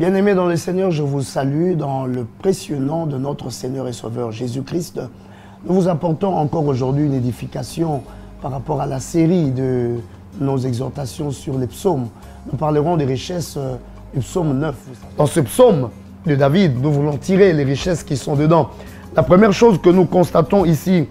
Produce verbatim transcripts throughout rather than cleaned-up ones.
Bien-aimés dans le Seigneur, je vous salue dans le précieux nom de notre Seigneur et Sauveur Jésus-Christ. Nous vous apportons encore aujourd'hui une édification par rapport à la série de nos exhortations sur les psaumes. Nous parlerons des richesses du psaume neuf. Dans ce psaume de David, nous voulons tirer les richesses qui sont dedans. La première chose que nous constatons ici,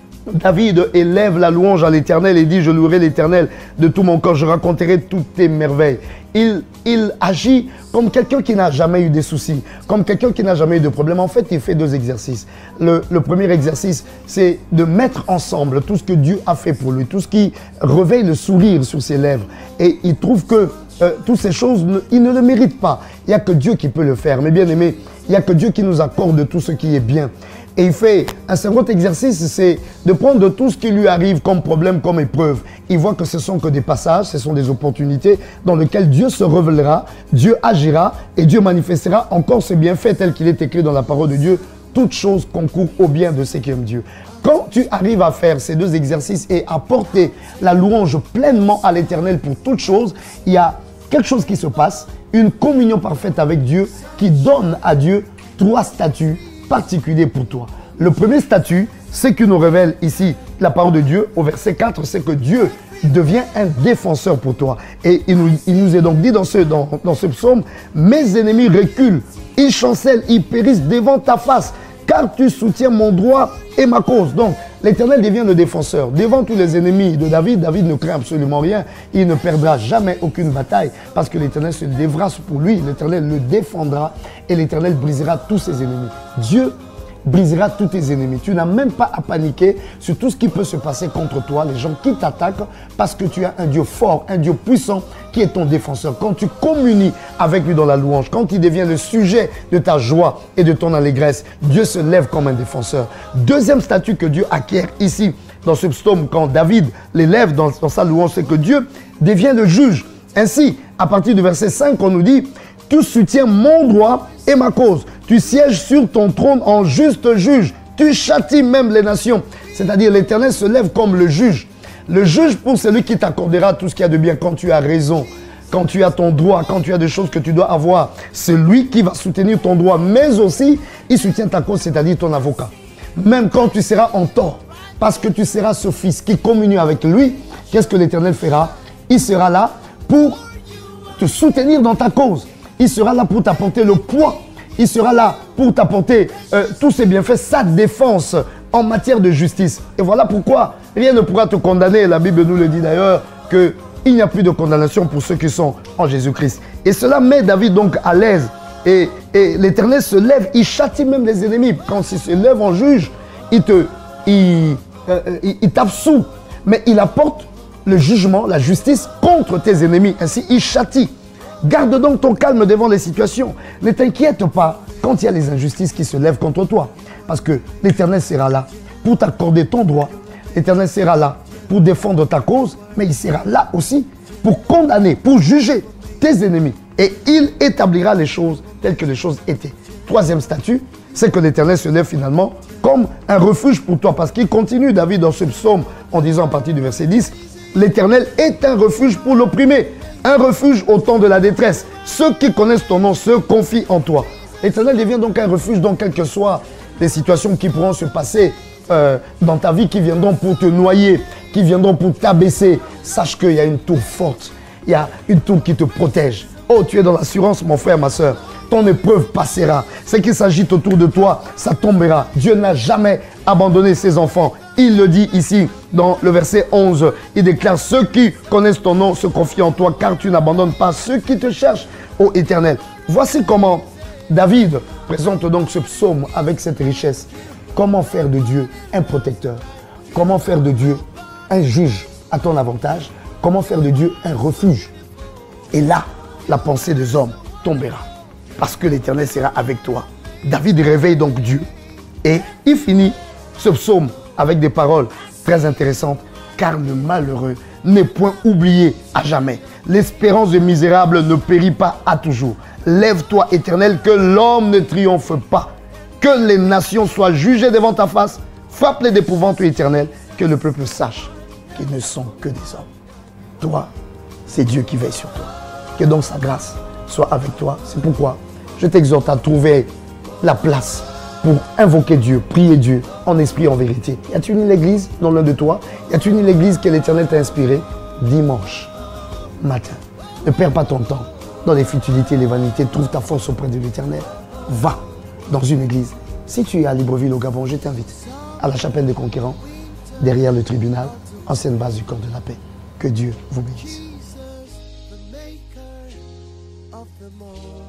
David élève la louange à l'Éternel et dit « Je louerai l'Éternel de tout mon corps, je raconterai toutes tes merveilles ». Il, il agit comme quelqu'un qui n'a jamais eu de soucis, comme quelqu'un qui n'a jamais eu de problème. En fait, il fait deux exercices. Le, le premier exercice, c'est de mettre ensemble tout ce que Dieu a fait pour lui, tout ce qui réveille le sourire sur ses lèvres. Et il trouve que euh, toutes ces choses, il ne le mérite pas. Il n'y a que Dieu qui peut le faire. Mais bien aimé, il n'y a que Dieu qui nous accorde tout ce qui est bien. Et il fait un second exercice, c'est de prendre tout ce qui lui arrive comme problème, comme épreuve. Il voit que ce ne sont que des passages, ce sont des opportunités dans lesquelles Dieu se révélera, Dieu agira et Dieu manifestera encore ses bienfaits tel qu'il est écrit dans la parole de Dieu. Toutes choses concourent au bien de ceux qui aiment Dieu. Quand tu arrives à faire ces deux exercices et à porter la louange pleinement à l'Éternel pour toutes choses, il y a quelque chose qui se passe, une communion parfaite avec Dieu qui donne à Dieu trois statuts particulier pour toi. Le premier statut, c'est qu'il nous révèle ici la parole de Dieu au verset quatre, c'est que Dieu devient un défenseur pour toi. Et il nous, il nous est donc dit dans ce, dans, dans ce psaume, mes ennemis reculent, ils chancellent, ils périssent devant ta face, car tu soutiens mon droit et ma cause. Donc, l'Éternel devient le défenseur. Devant tous les ennemis de David, David ne craint absolument rien. Il ne perdra jamais aucune bataille parce que l'Éternel se lèvera pour lui. L'Éternel le défendra et l'Éternel brisera tous ses ennemis. Dieu brisera tous tes ennemis. Tu n'as même pas à paniquer sur tout ce qui peut se passer contre toi, les gens qui t'attaquent, parce que tu as un Dieu fort, un Dieu puissant qui est ton défenseur. Quand tu communies avec lui dans la louange, quand il devient le sujet de ta joie et de ton allégresse, Dieu se lève comme un défenseur. Deuxième statut que Dieu acquiert ici, dans ce psaume, quand David l'élève dans, dans sa louange, c'est que Dieu devient le juge. Ainsi, à partir du verset cinq, on nous dit « Tu soutiens mon droit et ma cause. Tu sièges sur ton trône en juste juge. Tu châties même les nations. » C'est-à-dire l'Éternel se lève comme le juge. Le juge pour celui qui t'accordera tout ce qu'il y a de bien quand tu as raison, quand tu as ton droit, quand tu as des choses que tu dois avoir. C'est lui qui va soutenir ton droit, mais aussi il soutient ta cause, c'est-à-dire ton avocat. Même quand tu seras en tort, parce que tu seras ce fils qui communie avec lui, qu'est-ce que l'Éternel fera? Il sera là pour te soutenir dans ta cause. Il sera là pour t'apporter le poids. Il sera là pour t'apporter euh, tous ses bienfaits, sa défense en matière de justice. Et voilà pourquoi rien ne pourra te condamner. La Bible nous le dit d'ailleurs qu'il n'y a plus de condamnation pour ceux qui sont en Jésus-Christ. Et cela met David donc à l'aise. Et, et l'Éternel se lève, il châtie même les ennemis. Quand il se lève en juge, il te, il, euh, il, il t'absout. Mais il apporte le jugement, la justice contre tes ennemis. Ainsi, il châtie. Garde donc ton calme devant les situations. Ne t'inquiète pas quand il y a les injustices qui se lèvent contre toi. Parce que l'Éternel sera là pour t'accorder ton droit. L'Éternel sera là pour défendre ta cause. Mais il sera là aussi pour condamner, pour juger tes ennemis. Et il établira les choses telles que les choses étaient. Troisième statut, c'est que l'Éternel se lève finalement comme un refuge pour toi. Parce qu'il continue, David, dans ce psaume, en disant à partir du verset dix, l'Éternel est un refuge pour l'opprimé. Un refuge au temps de la détresse. Ceux qui connaissent ton nom se confient en toi. L'Éternel devient donc un refuge dans quelles que soient les situations qui pourront se passer euh, dans ta vie, qui viendront pour te noyer, qui viendront pour t'abaisser. Sache qu'il y a une tour forte. Il y a une tour qui te protège. Oh, tu es dans l'assurance, mon frère, ma soeur. Ton épreuve passera. Ce qui s'agite autour de toi, ça tombera. Dieu n'a jamais abandonné ses enfants. Il le dit ici dans le verset onze. Il déclare, ceux qui connaissent ton nom se confient en toi, car tu n'abandonnes pas ceux qui te cherchent, ô Éternel. Voici comment David présente donc ce psaume avec cette richesse. Comment faire de Dieu un protecteur? Comment faire de Dieu un juge à ton avantage? Comment faire de Dieu un refuge? Et là, la pensée des hommes tombera. Parce que l'Éternel sera avec toi. David réveille donc Dieu. Et il finit ce psaume avec des paroles très intéressantes. Car le malheureux n'est point oublié à jamais. L'espérance des misérables ne périt pas à toujours. Lève-toi, Éternel, que l'homme ne triomphe pas. Que les nations soient jugées devant ta face. Frappe-les d'épouvante, Éternel, que le peuple sache qu'ils ne sont que des hommes. Toi, c'est Dieu qui veille sur toi. Que donc sa grâce soit avec toi. C'est pourquoi je t'exhorte à trouver la place pour invoquer Dieu, prier Dieu en esprit et en vérité. Y a-t-il une église dans l'un de toi? Y a-t-il une église que l'Éternel t'a inspirée? Dimanche matin. Ne perds pas ton temps dans les futilités et les vanités. Trouve ta force auprès de l'Éternel. Va dans une église. Si tu es à Libreville au Gabon, je t'invite à la chapelle des Conquérants, derrière le tribunal, ancienne base du corps de la paix. Que Dieu vous bénisse.